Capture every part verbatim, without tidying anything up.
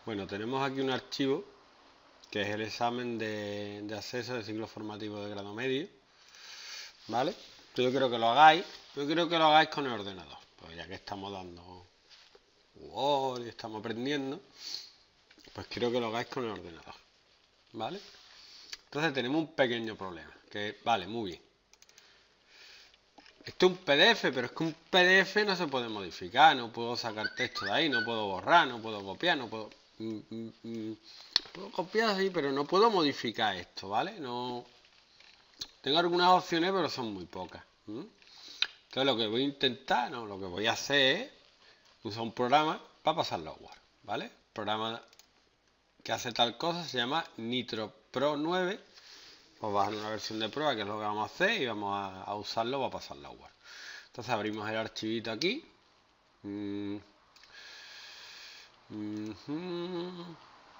Bueno, tenemos aquí un archivo que es el examen de, de acceso de ciclo formativo de grado medio, ¿vale? Yo quiero que lo hagáis, yo quiero que lo hagáis con el ordenador, pues ya que estamos dando Word y estamos aprendiendo, pues quiero que lo hagáis con el ordenador, ¿vale? Entonces tenemos un pequeño problema, que vale, muy bien. Esto es un P D F, pero es que un P D F no se puede modificar, no puedo sacar texto de ahí, no puedo borrar, no puedo copiar, no puedo... Mm, mm, mm, puedo copiar, sí, pero no puedo modificar esto, ¿vale? No... Tengo algunas opciones, pero son muy pocas. ¿Mm? Entonces lo que voy a intentar, no, lo que voy a hacer es usar un programa para pasarlo a Word, ¿vale? El programa que hace tal cosa se llama Nitro Pro nueve. Os bajan una versión de prueba, que es lo que vamos a hacer, y vamos a, a usarlo para pasarlo a Word. Entonces abrimos el archivito aquí. Mm. Mm-hmm.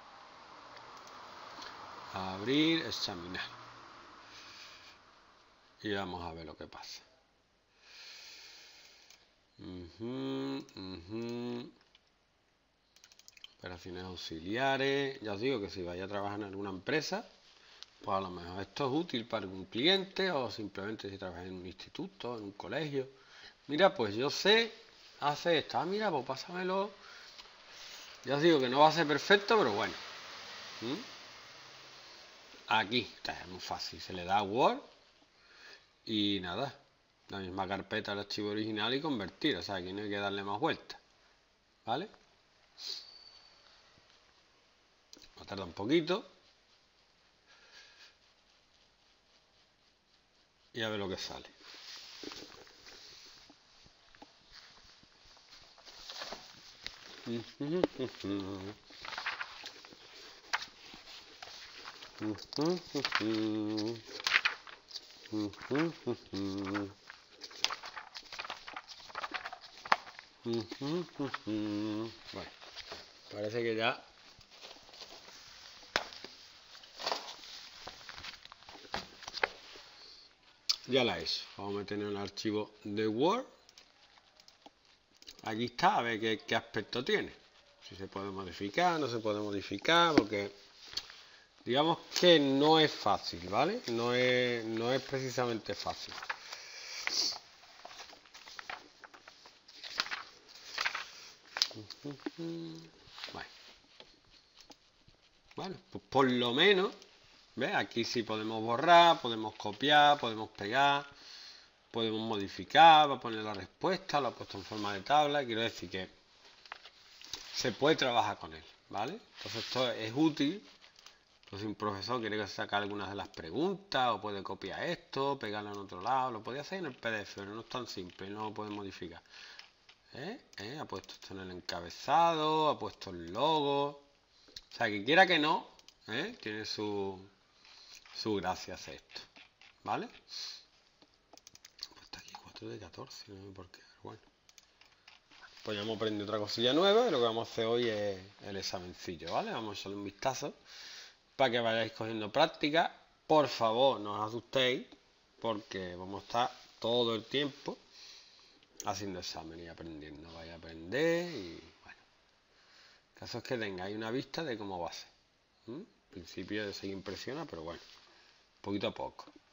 Abrir, examinar. Y vamos a ver lo que pasa. Uh-huh, uh-huh. Operaciones auxiliares. Ya os digo que si vais a trabajar en alguna empresa, pues a lo mejor esto es útil para un cliente, o simplemente si trabajáis en un instituto, en un colegio. Mira, pues yo sé hacer esto. Ah, mira, pues pásamelo. Ya os digo que no va a ser perfecto, pero bueno. ¿Mm? Aquí, está, es muy fácil. Se le da a Word y nada. La misma carpeta del archivo original y convertir. O sea, aquí no hay que darle más vueltas. ¿Vale? Va a tardar un poquito. Y a ver lo que sale. Bueno, parece que ya ya la he hecho. Vamos a meter en el archivo de Word. Aquí está, a ver qué, qué aspecto tiene. Si se puede modificar, no se puede modificar, porque digamos que no es fácil, ¿vale? No es, no es precisamente fácil. Bueno, bueno, pues por lo menos, ¿ves? Aquí sí podemos borrar, podemos copiar, podemos pegar, podemos modificar, va a poner la respuesta, lo ha puesto en forma de tabla. Quiero decir que se puede trabajar con él, ¿vale? Entonces esto es útil. Pues si un profesor quiere sacar algunas de las preguntas, o puede copiar esto, pegarlo en otro lado, lo puede hacer en el P D F, pero no es tan simple, no lo puede modificar. ¿Eh? ¿Eh? Ha puesto esto en el encabezado, ha puesto el logo. O sea, que quiera que no, ¿eh? Tiene su, su gracia hacer esto, ¿vale? Pues está aquí cuatro de catorce, no sé por qué, pero bueno. Pues ya hemos aprendido otra cosilla nueva, y lo que vamos a hacer hoy es el examencillo, ¿vale? Vamos a echarle un vistazo para que vayáis cogiendo práctica. Por favor, no os asustéis, porque vamos a estar todo el tiempo haciendo examen y aprendiendo. Vais a aprender y bueno. El caso es que tengáis una vista de cómo va a ser. ¿Mm? Al principio se impresiona, pero bueno, poquito a poco.